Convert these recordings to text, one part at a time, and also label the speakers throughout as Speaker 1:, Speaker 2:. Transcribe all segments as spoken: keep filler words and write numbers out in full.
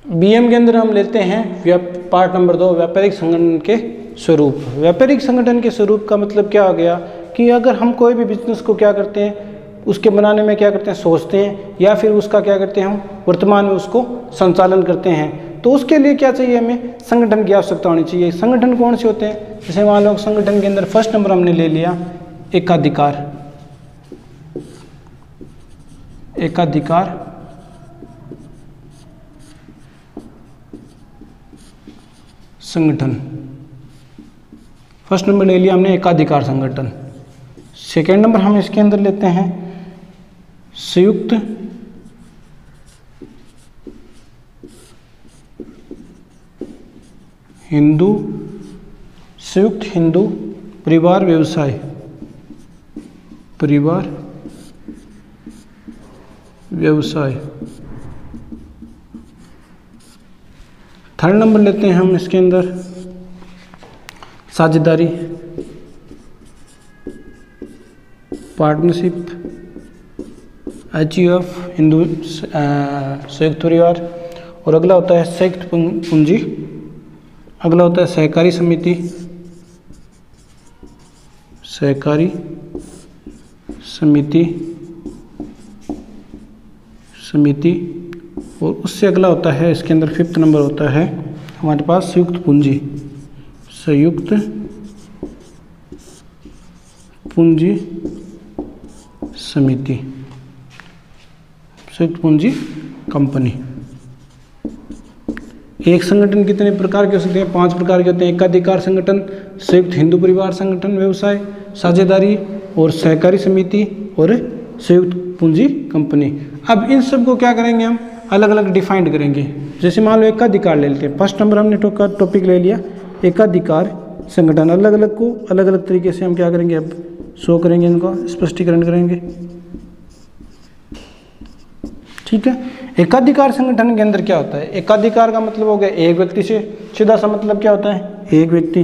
Speaker 1: BM के अंदर हम लेते हैं पार्ट नंबर दो, व्यापारिक संगठन के स्वरूप। व्यापारिक संगठन के स्वरूप का मतलब क्या हो गया कि अगर हम कोई भी बिजनेस को क्या करते हैं, उसके बनाने में क्या करते हैं, सोचते हैं, या फिर उसका क्या करते हैं, हम वर्तमान में उसको संचालन करते हैं, तो उसके लिए क्या चाहिए, हमें संगठन की आवश्यकता होनी चाहिए। संगठन कौन से होते हैं, जैसे मान लो संगठन के अंदर फर्स्ट नंबर हमने ले लिया एकाधिकार। एकाधिकार संगठन, फर्स्ट नंबर ले लिया हमने एकाधिकार संगठन। सेकेंड नंबर हम इसके अंदर लेते हैं संयुक्त हिंदू संयुक्त हिंदू परिवार व्यवसाय परिवार व्यवसाय। थर्ड नंबर लेते हैं हम इसके अंदर साझेदारी partnership H U F Hindu संयुक्त परिवार। और अगला होता है संयुक्त पूंजी, अगला होता है सहकारी समिति सहकारी समिति समिति और उससे अगला होता है इसके अंदर फिफ्थ नंबर होता है हमारे पास संयुक्त पूंजी संयुक्त पूंजी समिति संयुक्त पूंजी कंपनी। एक संगठन कितने प्रकार के हो सकते हैं, पांच प्रकार के होते हैं। एकाधिकार संगठन, संयुक्त हिंदू परिवार संगठन व्यवसाय, साझेदारी और सहकारी समिति और संयुक्त पूंजी कंपनी। अब इन सब को क्या करेंगे, हम अलग अलग डिफाइंड करेंगे। जैसे मान लो एकाधिकार ले लेते हैं, फर्स्ट नंबर हमने टॉपिक ले लिया एकाधिकार संगठन। अलग अलग को अलग अलग तरीके से हम क्या करेंगे, अब शो करेंगे, इनका स्पष्टीकरण करेंगे, ठीक है। एकाधिकार संगठन के अंदर क्या होता है, एकाधिकार का मतलब हो गया एक व्यक्ति से, सीधा सा मतलब क्या होता है, एक व्यक्ति,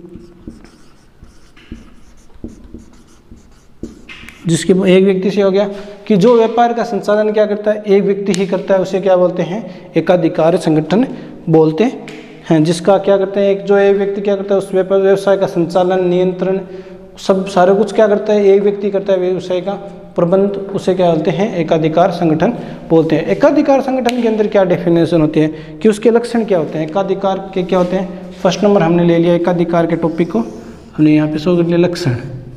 Speaker 1: जिसके एक व्यक्ति से हो गया कि जो व्यापार का संचालन क्या करता है, एक व्यक्ति ही करता है, उसे क्या बोलते हैं, एकाधिकार संगठन बोलते हैं। जिसका क्या करते हैं, एक जो एक व्यक्ति क्या करता है, उस व्यापार व्यवसाय का संचालन, नियंत्रण, सब सारा कुछ क्या करता है, एक व्यक्ति करता है व्यवसाय का प्रबंध, उसे क्या बोलते हैं, एकाधिकार संगठन बोलते हैं। एकाधिकार संगठन के अंदर क्या डेफिनेशन होती है कि उसके लक्षण क्या होते हैं, एकाधिकार के क्या होते हैं। फर्स्ट नंबर हमने ले लिया एकाधिकार के टॉपिक को, हमने यहाँ पे शो कर लिया लक्षण,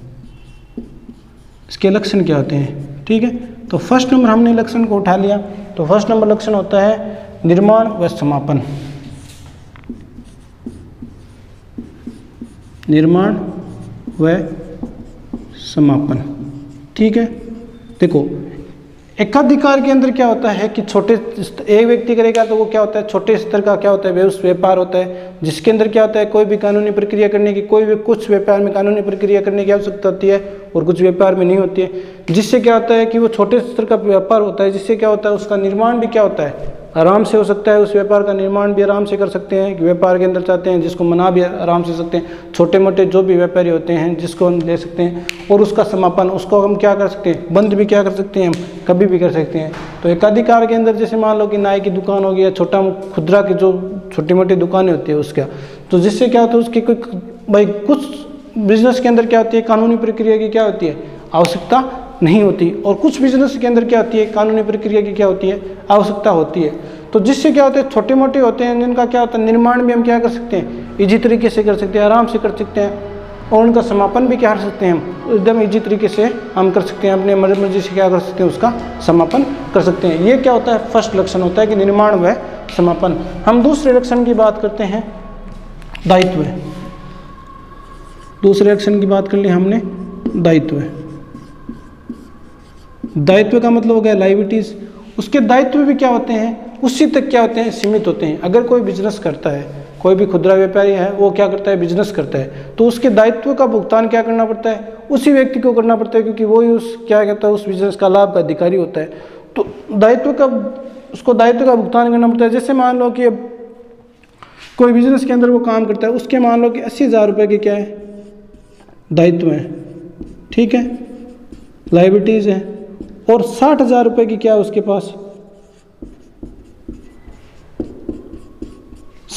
Speaker 1: इसके लक्षण क्या होते हैं, ठीक है। तो फर्स्ट नंबर हमने लक्षण को उठा लिया, तो फर्स्ट नंबर लक्षण होता है निर्माण व समापन, निर्माण व समापन, ठीक है। देखो एकाधिकार के अंदर क्या होता है कि छोटे एक व्यक्ति करेगा तो वो क्या होता है, छोटे स्तर का क्या होता है, व्यापार होता है, जिसके अंदर क्या होता है, कोई भी कानूनी प्रक्रिया करने की, कोई भी कुछ व्यापार में कानूनी प्रक्रिया करने की आवश्यकता होती है और कुछ व्यापार में नहीं होती है। जिससे क्या होता है कि वो छोटे स्तर का व्यापार होता है, जिससे क्या होता है, उसका निर्माण भी क्या होता है, आराम से हो सकता है। उस व्यापार का निर्माण भी आराम से कर सकते हैं कि व्यापार के अंदर चाहते हैं, जिसको मना भी आराम से सकते हैं। छोटे मोटे जो भी व्यापारी होते हैं जिसको हम ले सकते हैं, और उसका समापन, उसको हम क्या कर सकते हैं, बंद भी क्या कर सकते हैं, हम कभी भी कर सकते हैं। तो एकाधिकार के अंदर जैसे मान लो कि नाई की दुकान होगी या छोटा खुदरा की जो छोटी मोटी दुकानें होती है उसका, तो जिससे क्या होता है, उसकी कोई भाई कुछ बिजनेस के अंदर क्या होती है, कानूनी प्रक्रिया की क्या होती है, आवश्यकता नहीं होती, और कुछ बिजनेस के अंदर क्या होती है, कानूनी प्रक्रिया की क्या होती है, आवश्यकता होती है। तो जिससे क्या होता है, छोटे मोटे होते हैं जिनका क्या होता है, निर्माण भी हम क्या कर सकते हैं, इजी तरीके से कर सकते हैं, आराम से कर सकते हैं, और उनका समापन भी क्या कर सकते हैं, हम एकदम इजी तरीके से हम कर सकते हैं, अपने मर्जी से क्या कर सकते हैं, उसका समापन कर सकते हैं। ये क्या होता है, फर्स्ट लक्षण होता है कि निर्माण व समापन। हम दूसरे लक्षण की बात करते हैं, दायित्व। दूसरे लक्षण की बात कर ली हमने, दायित्व। दायित्व का मतलब हो गया लायबिलिटीज। उसके दायित्व भी क्या होते हैं, उसी तक क्या होते हैं, सीमित होते हैं। अगर कोई बिजनेस करता है, कोई भी खुदरा व्यापारी है, वो क्या करता है, बिजनेस करता है, तो उसके दायित्व का भुगतान क्या करना पड़ता है, उसी व्यक्ति को करना पड़ता है, क्योंकि वो ही उस क्या कहता है, उस बिजनेस का लाभ का अधिकारी होता है। तो दायित्व का उसको दायित्व का भुगतान करना पड़ता है। जैसे मान लो कि अब कोई बिजनेस के अंदर वो काम करता है, उसके मान लो कि अस्सी हज़ार रुपये के क्या है, दायित्व है, ठीक है, लायबिलिटीज है, और साठ हज़ार रुपये की क्या है उसके पास,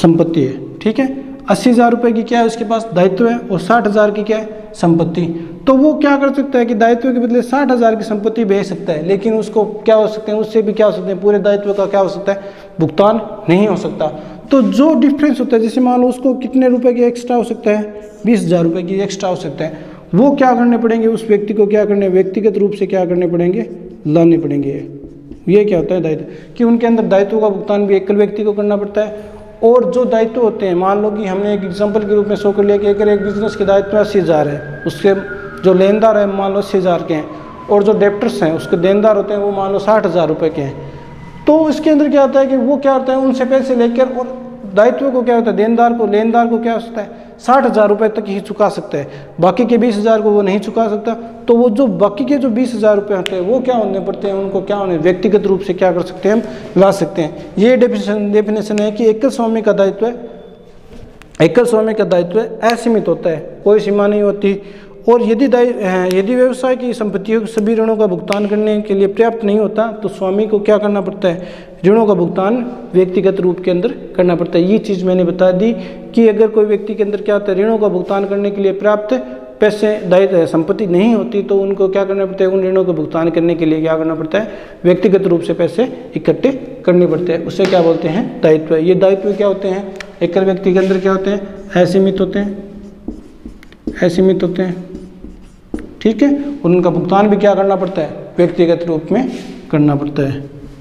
Speaker 1: संपत्ति है, ठीक है। अस्सी हज़ार रुपये की क्या है उसके पास दायित्व है और साठ हज़ार की क्या है संपत्ति। तो वो क्या कर सकता है कि दायित्व के बदले साठ हज़ार की संपत्ति भेज सकता है, लेकिन उसको क्या हो सकते हैं, उससे भी क्या हो सकते हैं, पूरे दायित्व का क्या हो सकता है, भुगतान नहीं हो सकता। तो जो डिफरेंस होता है, जैसे मान लो उसको कितने रुपए की एक्स्ट्रा हो सकता है, बीस हज़ार रुपये की एक्स्ट्रा हो सकता है, वो क्या करने पड़ेंगे, उस व्यक्ति को क्या करने, व्यक्तिगत रूप से क्या करने पड़ेंगे, लाने पड़ेंगे। ये क्या होता है दायित्व, कि उनके अंदर दायित्व का भुगतान भी एकल व्यक्ति को करना पड़ता है। और जो दायित्व होते हैं, मान लो कि हमने एक एग्जांपल के रूप में शो कर लिया कि अगर एक बिजनेस के दायित्व अस्सी हज़ार है, उसके जो लेनदार है मान लो अस्सी हज़ार के हैं, और जो डेप्टर्स हैं उसके देनदार होते हैं वो मान लो साठ हज़ार रुपये के हैं। तो इसके अंदर क्या होता है कि वो क्या होता है, उनसे पैसे लेकर और दायित्व को क्या होता है, देनदार को, लेनदार को क्या हो सकता है, साठ हज़ार रुपये तक ही चुका सकता है, बाकी के बीस हज़ार को वो नहीं चुका सकता। तो वो जो बाकी के जो बीस हज़ार रुपये होते हैं वो क्या होने पड़ते हैं, उनको क्या होने, व्यक्तिगत रूप से क्या कर सकते हैं, हम ला सकते हैं। ये डेफिनेशन डेफिनेशन है कि एकल स्वामी का दायित्व है, एकल स्वामी का दायित्व असीमित होता है, कोई सीमा नहीं होती। और यदि दायित्व यदि व्यवसाय की संपत्तियों के सभी ऋणों का भुगतान करने के लिए पर्याप्त नहीं होता तो स्वामी को क्या करना पड़ता है, ऋणों का भुगतान व्यक्तिगत रूप के अंदर करना पड़ता है। ये चीज़ मैंने बता दी कि अगर कोई व्यक्ति के अंदर क्या होता है, ऋणों का भुगतान करने के लिए पर्याप्त पैसे दायित्व संपत्ति नहीं होती तो उनको क्या करना पड़ता है, उन ऋणों का भुगतान करने के लिए क्या करना पड़ता है, व्यक्तिगत रूप से पैसे इकट्ठे करने पड़ते हैं। उसे क्या बोलते हैं, दायित्व। ये दायित्व क्या होते हैं, एकल व्यक्ति के अंदर क्या होते हैं, असीमित होते हैं, असीमित होते हैं, ठीक है। और उनका भुगतान भी क्या करना पड़ता है, व्यक्तिगत रूप में करना पड़ता है।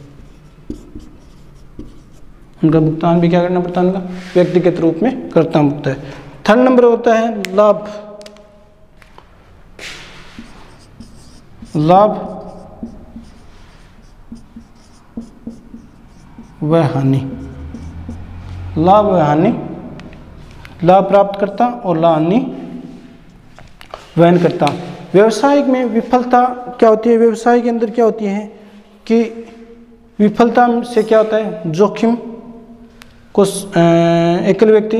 Speaker 1: उनका भुगतान भी क्या करना पड़ता है, उनका व्यक्तिगत रूप में करना पड़ता है। थर्ड नंबर होता है लाभ। लाभ व हानि। लाभ व हानि, लाभ प्राप्त करता और लाभ हानि वहन करता। व्यवसाय में विफलता क्या होती है, व्यवसाय के अंदर क्या होती है कि विफलता से क्या होता है, जोखिम को एकल व्यक्ति,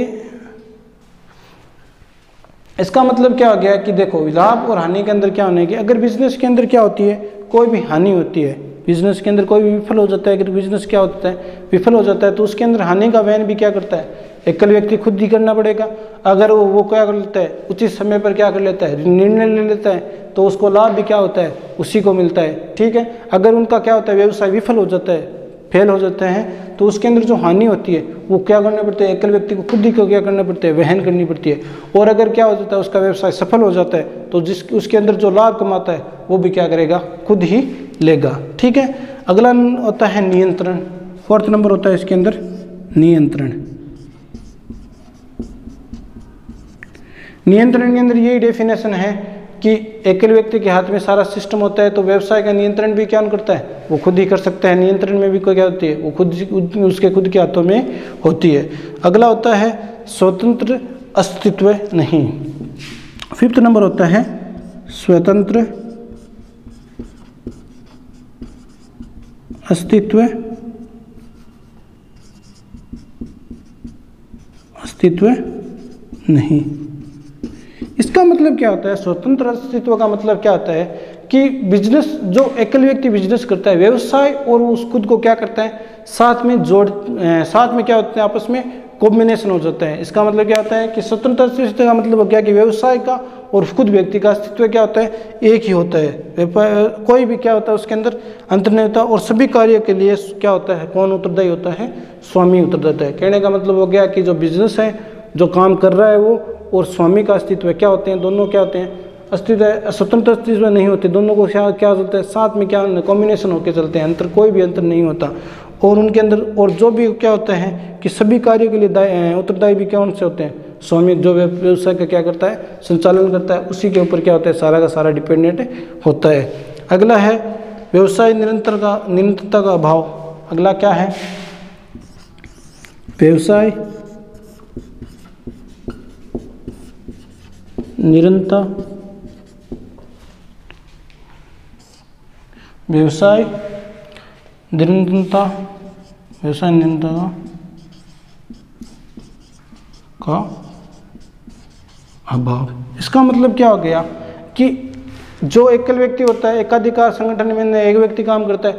Speaker 1: इसका मतलब क्या हो गया कि देखो लाभ और हानि के अंदर क्या होने की, अगर बिजनेस के अंदर क्या होती है, कोई भी हानि होती है, बिजनेस के अंदर कोई भी विफल हो जाता है, अगर बिजनेस क्या होता है, विफल हो जाता है तो उसके अंदर हानि का वहन भी क्या करता है, एकल व्यक्ति खुद ही करना पड़ेगा। अगर वो वो क्या कर लेता है, उचित समय पर क्या कर लेता है, निर्णय ले लेता है, तो उसको लाभ भी क्या होता है, उसी को मिलता है, ठीक है। अगर उनका क्या होता है, व्यवसाय विफल हो जाता है, फेल हो जाते हैं, तो उसके अंदर जो हानि होती है वो क्या करना पड़ता है, एकल व्यक्ति को खुद ही को क्या करना पड़ता है, वहन करनी पड़ती है। और अगर क्या हो जाता है, उसका व्यवसाय सफल हो जाता है तो जिस उसके अंदर जो लाभ कमाता है वो भी क्या करेगा, खुद ही लेगा, ठीक है। अगला होता है नियंत्रण। फोर्थ नंबर होता है इसके अंदर नियंत्रण। नियंत्रण के अंदर यही डेफिनेशन है कि एकल व्यक्ति के हाथ में सारा सिस्टम होता है, तो व्यवसाय का नियंत्रण भी क्या करता है, वो खुद ही कर सकता है। नियंत्रण में भी कोई क्या होती है, वो खुद उसके खुद के हाथों में होती है। अगला होता है स्वतंत्र अस्तित्व नहीं। फिफ्थ नंबर होता है स्वतंत्र अस्तित्व अस्तित्व नहीं। इसका मतलब क्या होता है, स्वतंत्र अस्तित्व का मतलब क्या होता है कि बिजनेस, जो एकल व्यक्ति बिजनेस करता है, व्यवसाय और उस खुद को क्या करता है, साथ में जोड़, साथ में क्या होता है, आपस में कॉम्बिनेशन हो जाता है। इसका मतलब क्या होता है कि स्वतंत्र अस्तित्व का मतलब क्या है कि व्यवसाय का और खुद व्यक्ति का अस्तित्व क्या होता है, एक ही होता है। कोई भी क्या होता है उसके अंदर अंतर नहीं होता, और सभी कार्य के लिए क्या होता है, कौन उत्तरदायी होता है, स्वामी उत्तरदायी है। कहने का मतलब हो गया कि जो बिजनेस है, जो काम कर रहा है वो, और स्वामी का अस्तित्व क्या होते हैं, दोनों क्या होते हैं, अस्तित्व, स्वतंत्र अस्तित्व नहीं होते, दोनों को क्या क्या होता है, साथ में क्या कॉम्बिनेशन होकर चलते हैं, अंतर कोई भी अंतर नहीं होता। और उनके अंदर और जो भी क्या होता है कि सभी कार्यों के लिए उत्तरदायी भी कौन से होते हैं, स्वामी, जो व्यवसाय का क्या करता है, संचालन करता है, उसी के ऊपर क्या होता है, सारा का सारा डिपेंडेंट होता है। अगला है व्यवसाय निरंतर का निरंतरता का अभाव। अगला क्या है, व्यवसाय निरंतर व्यवसाय निरंतरता व्यवसाय निरंतरता का अभाव। इसका मतलब क्या हो गया कि जो एकल व्यक्ति होता है, एकाधिकार संगठन में एक व्यक्ति काम करता है,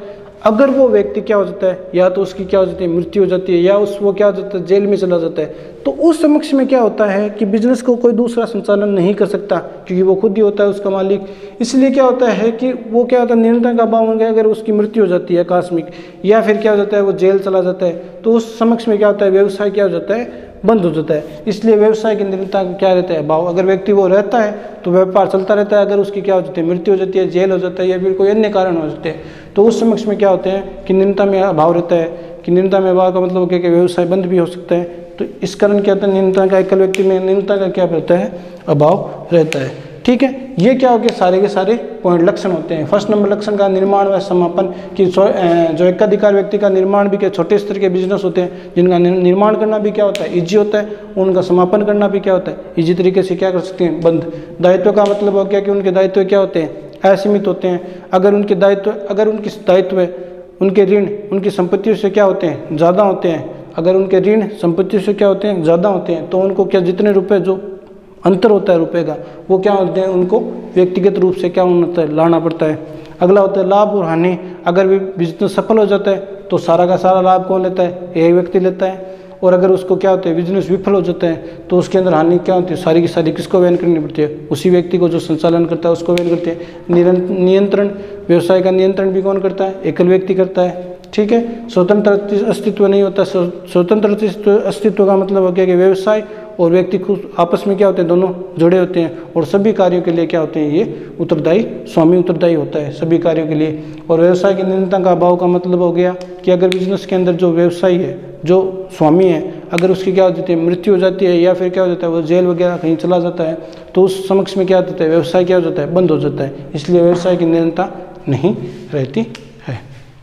Speaker 1: अगर वो व्यक्ति क्या हो जाता है, या तो उसकी क्या हो जाती है मृत्यु हो जाती है, या उस वो क्या हो जाता है जेल में चला जाता है, तो उस समक्ष में क्या होता है कि बिजनेस को कोई दूसरा संचालन नहीं कर सकता, क्योंकि वो खुद ही होता है उसका मालिक। इसलिए क्या होता है कि वो क्या होता है नियंत्रण का अभाव हो गया, अगर उसकी मृत्यु हो जाती है आकस्मिक, या फिर क्या हो जाता है वो जेल चला जाता है, तो उस समक्ष में क्या होता है व्यवसाय क्या हो जाता है बंद हो जाता है। इसलिए व्यवसाय की निरंतरता क्या रहता है भाव। अगर व्यक्ति वो रहता है तो व्यापार चलता रहता है, अगर उसकी क्या हो जाती है मृत्यु हो जाती है, जेल हो जाता है, या फिर कोई अन्य कारण हो जाते हैं, तो उस समक्ष में क्या होते हैं कि निरंतरता में अभाव रहता है। कि निरंतरता में अभाव का मतलब क्या कि व्यवसाय बंद भी हो सकता है। तो इस कारण क्या होता है निरंतरता का एकल व्यक्ति में निरंतरता का क्या रहता है अभाव रहता है। ठीक है, ये क्या हो गया सारे के सारे पॉइंट लक्षण होते हैं। फर्स्ट नंबर लक्षण का निर्माण व समापन की जो एकाधिकार व्यक्ति का निर्माण भी क्या छोटे स्तर के बिजनेस होते हैं, जिनका निर्माण करना भी क्या होता है इजी होता है, उनका समापन करना भी क्या होता है इजी तरीके से क्या कर सकते हैं बंद। दायित्व का मतलब हो गया कि उनके दायित्व क्या होते हैं असीमित होते हैं। अगर उनके दायित्व अगर उनके दायित्व उनके ऋण उनकी संपत्तियों से क्या होते हैं ज़्यादा होते हैं, अगर उनके ऋण संपत्तियों से क्या होते हैं ज़्यादा होते हैं, तो उनको क्या जितने रुपए जो अंतर होता है रुपए का वो क्या होते हैं उनको व्यक्तिगत रूप से क्या होता है लाना पड़ता है। अगला होता है लाभ और हानि। अगर भी बिजनेस सफल हो जाता है तो सारा का सारा लाभ कौन लेता है एक व्यक्ति लेता है, और अगर उसको क्या होता है बिजनेस विफल हो जाता है तो उसके अंदर हानि क्या होती है सारी की सारी किसको वहन करनी पड़ती है उसी व्यक्ति को जो संचालन करता है उसको वहन करती है। नियंत्रण व्यवसाय का नियंत्रण भी कौन करता है एकल व्यक्ति करता है। ठीक है, स्वतंत्र अस्तित्व नहीं होता। स्वतंत्र अस्तित्व का मतलब हो गया कि व्यवसाय और व्यक्ति खुद आपस में क्या होते हैं दोनों जुड़े होते हैं, और सभी कार्यों के लिए क्या होते हैं ये उत्तरदायी स्वामी उत्तरदायी होता है सभी कार्यों के लिए। और व्यवसाय की निरंतरता का अभाव का मतलब हो गया कि अगर बिजनेस के अंदर जो व्यवसायी है जो स्वामी है अगर उसकी क्या हो जाती है मृत्यु हो जाती है, या फिर क्या हो जाता है वो जेल वगैरह कहीं चला जाता है, तो उस समक्ष में क्या होता है व्यवसाय क्या हो जाता है बंद हो जाता है। इसलिए व्यवसाय की निरंतरता नहीं रहती है।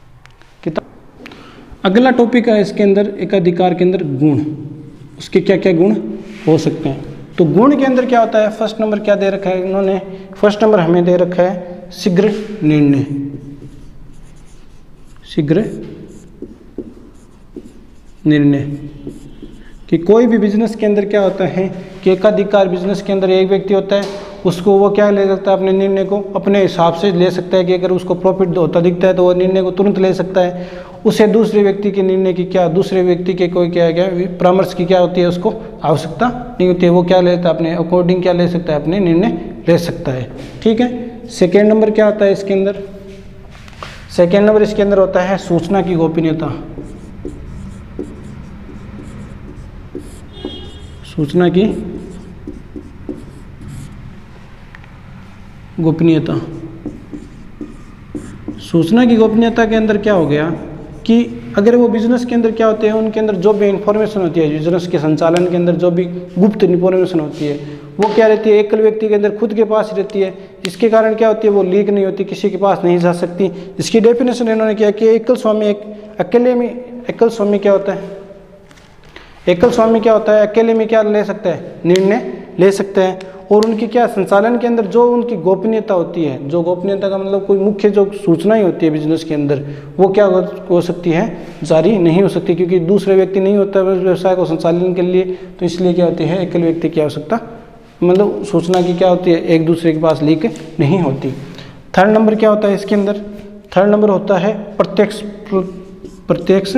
Speaker 1: अगला टॉपिक है इसके अंदर एकाधिकार के अंदर गुण, उसके क्या क्या गुण हो सकते हैं। तो गुण के अंदर क्या होता है फर्स्ट नंबर क्या दे रखा है इन्होंने, फर्स्ट नंबर हमें दे रखा है शीघ्र निर्णय। शीघ्र निर्णय कि कोई भी बिजनेस के अंदर क्या होता है कि एकाधिकार बिजनेस के अंदर एक व्यक्ति होता है, उसको वो क्या ले सकता है अपने निर्णय को अपने हिसाब से ले सकता है कि अगर उसको प्रॉफिट होता दिखता है तो वो निर्णय को तुरंत ले सकता है। उसे दूसरे व्यक्ति के निर्णय की क्या दूसरे व्यक्ति के कोई क्या क्या परामर्श की क्या होती है उसको आवश्यकता नहीं होती है, वो क्या लेता है अपने अकॉर्डिंग क्या ले सकता है अपने निर्णय ले सकता है। ठीक है, सेकेंड नंबर क्या होता है इसके अंदर, सेकेंड नंबर इसके अंदर होता है सूचना की गोपनीयता। सूचना की गोपनीयता। सूचना की गोपनीयता के अंदर क्या हो गया कि अगर वो बिजनेस के अंदर क्या होते हैं उनके अंदर जो भी इंफॉर्मेशन होती है बिजनेस के संचालन के अंदर जो भी गुप्त इंफॉर्मेशन होती है वो क्या रहती है एकल व्यक्ति के अंदर खुद के पास रहती है, जिसके कारण क्या होती है वो लीक नहीं होती, किसी के पास नहीं जा सकती। इसकी डेफिनेशन इन्होंने किया कि एकल स्वामी एक अकेले में एकल स्वामी क्या होता है एकल स्वामी क्या होता है अकेले में क्या ले सकता है निर्णय ले सकते हैं, और उनकी क्या संचालन के अंदर जो उनकी गोपनीयता होती है, जो गोपनीयता का मतलब कोई मुख्य जो सूचनाएं होती है बिजनेस के अंदर वो क्या हो सकती है जारी नहीं हो सकती, क्योंकि दूसरे व्यक्ति नहीं होता है व्यवसाय को संचालन के लिए, तो इसलिए क्या होती है एकल व्यक्ति की आवश्यकता मतलब सूचना की क्या होती है एक दूसरे के पास लीक नहीं होती। थर्ड नंबर क्या होता है इसके अंदर, थर्ड नंबर होता है प्रत्यक्ष प्रत्यक्ष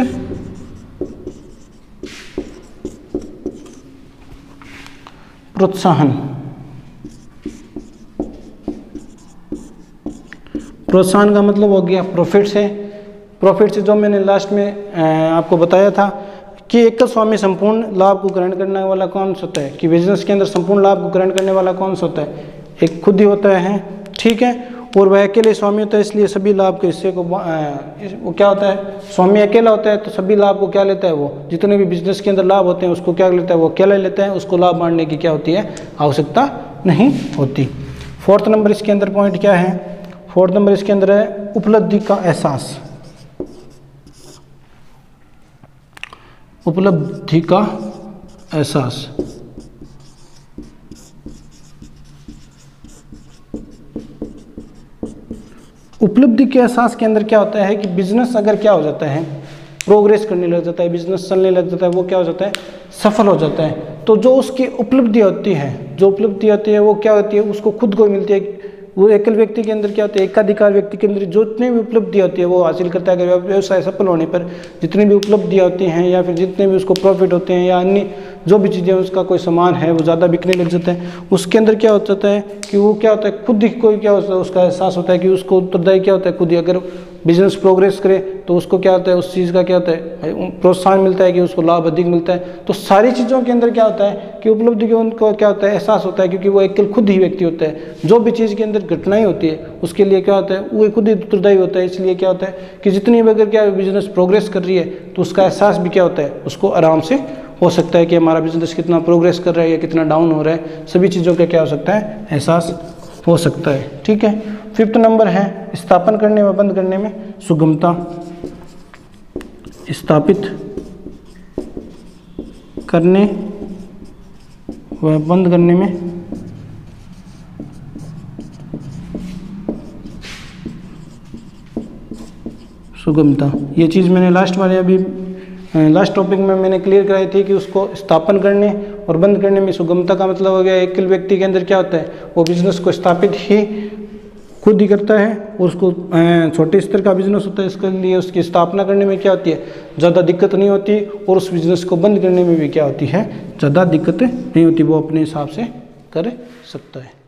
Speaker 1: प्रोत्साहन। प्रोत्साहन का मतलब हो गया प्रॉफिट से, प्रॉफिट से जो मैंने लास्ट में आपको बताया था कि एकल स्वामी संपूर्ण लाभ को ग्रहण करने वाला कौन सा होता है कि बिजनेस के अंदर संपूर्ण लाभ को ग्रहण करने वाला कौन सा होता है एक खुद ही होता है। ठीक है, और वह अकेले स्वामी होता है इसलिए सभी लाभ के हिस्से को वो क्या होता है स्वामी अकेला होता है तो सभी लाभ को क्या लेता है वो जितने भी बिजनेस के अंदर लाभ होते हैं उसको क्या लेता है वो अकेला लेता है, उसको लाभ बांटने की क्या होती है आवश्यकता नहीं होती। फोर्थ नंबर इसके अंदर पॉइंट क्या है, फोर्थ नंबर इसके अंदर है उपलब्धि का एहसास। उपलब्धि का एहसास उपलब्धि के एहसास के अंदर क्या होता है कि बिजनेस अगर क्या हो जाता है प्रोग्रेस करने लग जाता है, बिजनेस चलने लग जाता है, वो क्या हो जाता है सफल हो जाता है, तो जो उसकी उपलब्धि होती है जो उपलब्धि होती है वो क्या होती है उसको खुद को मिलती है वो एकल व्यक्ति के अंदर क्या होता है, एकाधिकार व्यक्ति के अंदर जितनी भी उपलब्धियाँ होती है वो हासिल करता है। अगर व्यवसाय सफल होने पर जितनी भी उपलब्धियाँ होती हैं या फिर जितने भी उसको प्रॉफिट होते हैं या अन्य जो भी चीज़ें उसका कोई सामान है वो ज़्यादा बिकने लग जाता है, उसके अंदर क्या हो जाता है कि वो क्या होता है, खुद ही कोई क्या होता है, उसका एहसास होता है कि उसको उत्तरदायी क्या होता है, खुद ही अगर बिजनेस प्रोग्रेस करे तो उसको क्या होता है, उस चीज़ का क्या होता है, प्रोत्साहन मिलता है कि उसको लाभ अधिक मिलता है। तो सारी चीज़ों के अंदर क्या होता है कि उपलब्धि के उनको क्या होता है, एहसास होता है, क्योंकि वो एकल खुद ही व्यक्ति होता है। जो भी चीज़ के अंदर घटनाएं होती है उसके लिए क्या होता है, वो खुद ही उत्तरदायी होता है। इसलिए क्या होता है कि जितनी भी अगर क्या बिजनेस प्रोग्रेस कर रही है तो उसका एहसास भी क्या होता है, उसको आराम से हो सकता है कि हमारा बिजनेस कितना प्रोग्रेस कर रहा है या कितना डाउन हो रहा है, सभी चीज़ों का क्या हो सकता है, एहसास हो सकता है। ठीक है। फिफ्थ नंबर है स्थापन करने व बंद करने में सुगमता। स्थापित करने व बंद करने में सुगमता, ये चीज़ मैंने लास्ट वाले अभी लास्ट टॉपिक में मैंने क्लियर कराई थी कि उसको स्थापन करने और बंद करने में सुगमता का मतलब हो गया एकल व्यक्ति के अंदर क्या होता है, वो बिजनेस को स्थापित ही खुद ही करता है और उसको छोटे स्तर का बिजनेस होता है, इसके लिए उसकी स्थापना करने में क्या होती है, ज़्यादा दिक्कत नहीं होती, और उस बिजनेस को बंद करने में भी क्या होती है, ज़्यादा दिक्कत नहीं होती, वो अपने हिसाब से कर सकता है।